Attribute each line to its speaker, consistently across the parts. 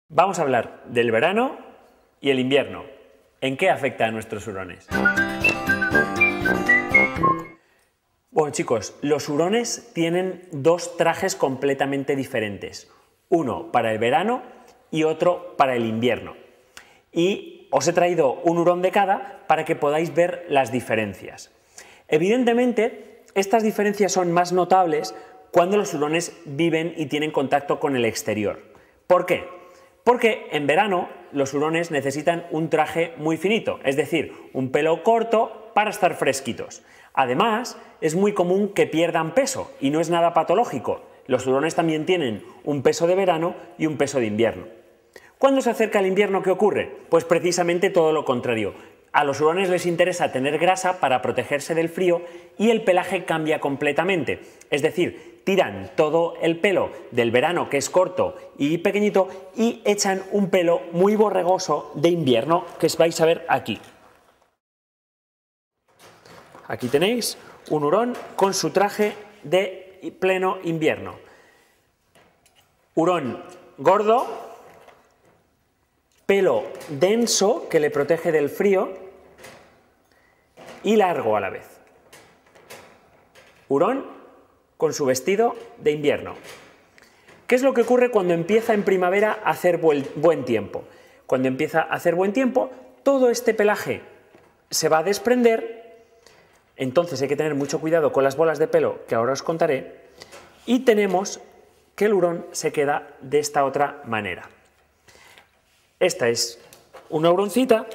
Speaker 1: Vamos a hablar del verano y el invierno. ¿En qué afecta a nuestros hurones? Bueno, chicos, los hurones tienen dos trajes completamente diferentes. Uno para el verano y otro para el invierno. Y os he traído un hurón de cada para que podáis ver las diferencias. Evidentemente, estas diferencias son más notables cuando los hurones viven y tienen contacto con el exterior. ¿Por qué? Porque en verano los hurones necesitan un traje muy finito, es decir, un pelo corto para estar fresquitos. Además, es muy común que pierdan peso y no es nada patológico. Los hurones también tienen un peso de verano y un peso de invierno. ¿Cuándo se acerca el invierno, qué ocurre? Pues precisamente todo lo contrario. A los hurones les interesa tener grasa para protegerse del frío y el pelaje cambia completamente. Es decir, tiran todo el pelo del verano, que es corto y pequeñito, y echan un pelo muy borregoso de invierno, que vais a ver aquí. Aquí tenéis un hurón con su traje de pleno invierno. Hurón gordo, pelo denso que le protege del frío y largo a la vez. Hurón con su vestido de invierno. ¿Qué es lo que ocurre cuando empieza en primavera a hacer buen tiempo? Cuando empieza a hacer buen tiempo, todo este pelaje se va a desprender, entonces hay que tener mucho cuidado con las bolas de pelo que ahora os contaré, y tenemos que el hurón se queda de esta otra manera. Esta es una huroncita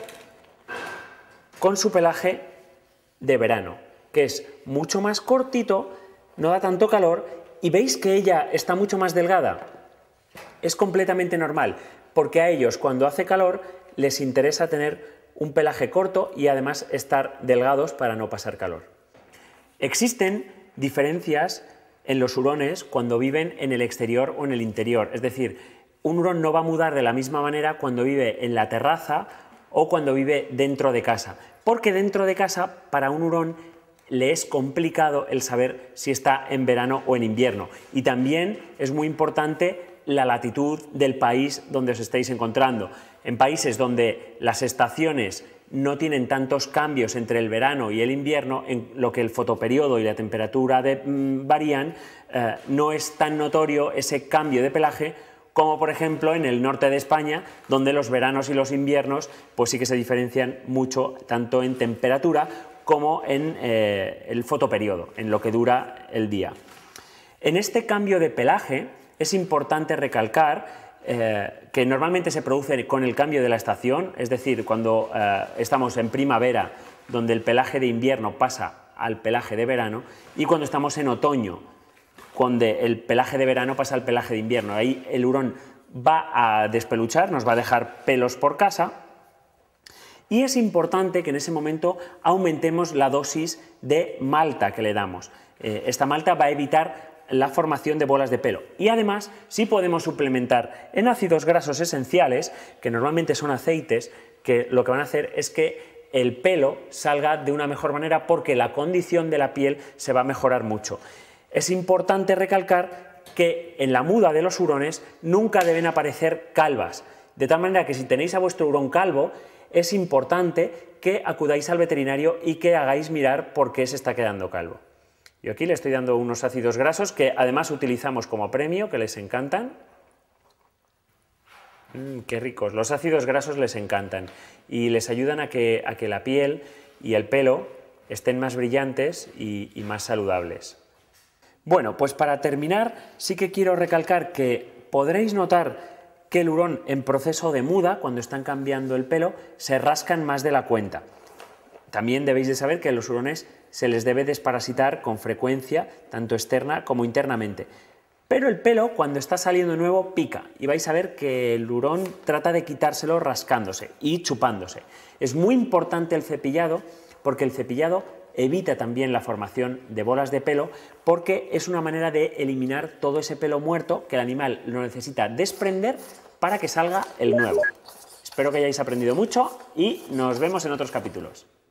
Speaker 1: con su pelaje de verano, que es mucho más cortito, no da tanto calor, y veis que ella está mucho más delgada. Es completamente normal, porque a ellos cuando hace calor les interesa tener un pelaje corto y además estar delgados para no pasar calor. Existen diferencias en los hurones cuando viven en el exterior o en el interior, es decir, un hurón no va a mudar de la misma manera cuando vive en la terraza o cuando vive dentro de casa, porque dentro de casa para un hurón le es complicado el saber si está en verano o en invierno. Y también es muy importante la latitud del país donde os estéis encontrando. En países donde las estaciones no tienen tantos cambios entre el verano y el invierno, en lo que el fotoperiodo y la temperatura varían, no es tan notorio ese cambio de pelaje como por ejemplo en el norte de España, donde los veranos y los inviernos pues sí que se diferencian mucho tanto en temperatura como en el fotoperiodo, en lo que dura el día. En este cambio de pelaje es importante recalcar que normalmente se produce con el cambio de la estación, es decir, cuando estamos en primavera, donde el pelaje de invierno pasa al pelaje de verano, y cuando estamos en otoño, cuando el pelaje de verano pasa al pelaje de invierno. Ahí el hurón va a despeluchar, nos va a dejar pelos por casa, y es importante que en ese momento aumentemos la dosis de malta que le damos. Esta malta va a evitar la formación de bolas de pelo. Y además, sí podemos suplementar en ácidos grasos esenciales, que normalmente son aceites, que lo que van a hacer es que el pelo salga de una mejor manera porque la condición de la piel se va a mejorar mucho. Es importante recalcar que en la muda de los hurones nunca deben aparecer calvas, de tal manera que si tenéis a vuestro hurón calvo, es importante que acudáis al veterinario y que hagáis mirar por qué se está quedando calvo. Yo aquí le estoy dando unos ácidos grasos que además utilizamos como premio, que les encantan. ¡Qué ricos! Los ácidos grasos les encantan y les ayudan a que la piel y el pelo estén más brillantes y más saludables. Bueno, pues para terminar sí que quiero recalcar que podréis notar que el hurón en proceso de muda, cuando están cambiando el pelo, se rascan más de la cuenta. También debéis de saber que a los hurones se les debe desparasitar con frecuencia, tanto externa como internamente. Pero el pelo, cuando está saliendo nuevo, pica, y vais a ver que el hurón trata de quitárselo rascándose y chupándose. Es muy importante el cepillado, porque el cepillado evita también la formación de bolas de pelo, porque es una manera de eliminar todo ese pelo muerto que el animal lo necesita desprender para que salga el nuevo. Espero que hayáis aprendido mucho y nos vemos en otros capítulos.